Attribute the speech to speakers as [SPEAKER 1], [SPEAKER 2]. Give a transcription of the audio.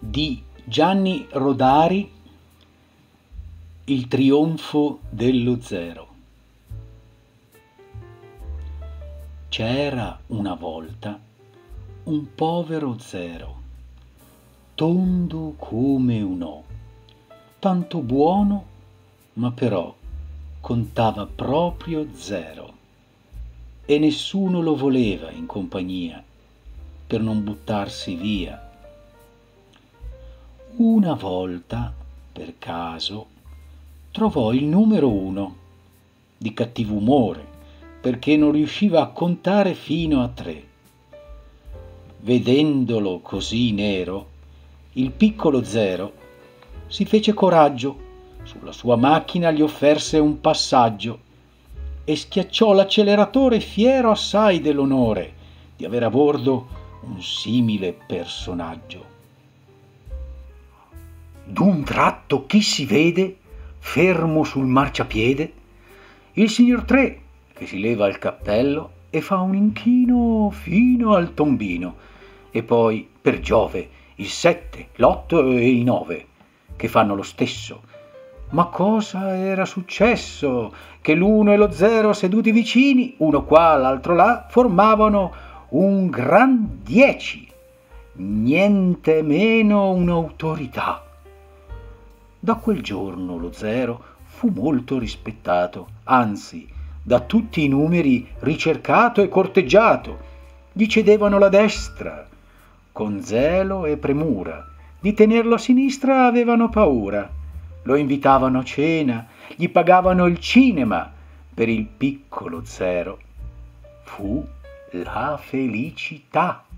[SPEAKER 1] di Gianni Rodari, Il trionfo dello zero. C'era una volta un povero zero, tondo come un O, tanto buono, ma però contava proprio zero, e nessuno lo voleva in compagnia per non buttarsi via. Una volta, per caso, trovò il numero 1 di cattivo umore perché non riusciva a contare fino a 3. Vedendolo così nero, il piccolo zero si fece coraggio, sulla sua macchina gli offerse un passaggio e schiacciò l'acceleratore fiero assai dell'onore di avere a bordo un simile personaggio.
[SPEAKER 2] D'un tratto chi si vede, fermo sul marciapiede, il signor 3 che si leva il cappello e fa un inchino fino al tombino, e poi, per Giove, il 7, l'8 e il 9 che fanno lo stesso. Ma cosa era successo? Che l'1 e lo 0 seduti vicini, uno qua l'altro là, formavano un gran 10, niente meno un'autorità. Da quel giorno lo 0 fu molto rispettato, anzi, da tutti i numeri ricercato e corteggiato. Gli cedevano la destra, con zelo e premura, di tenerlo a sinistra avevano paura. Lo invitavano a cena, gli pagavano il cinema. Per il piccolo 0 fu la felicità.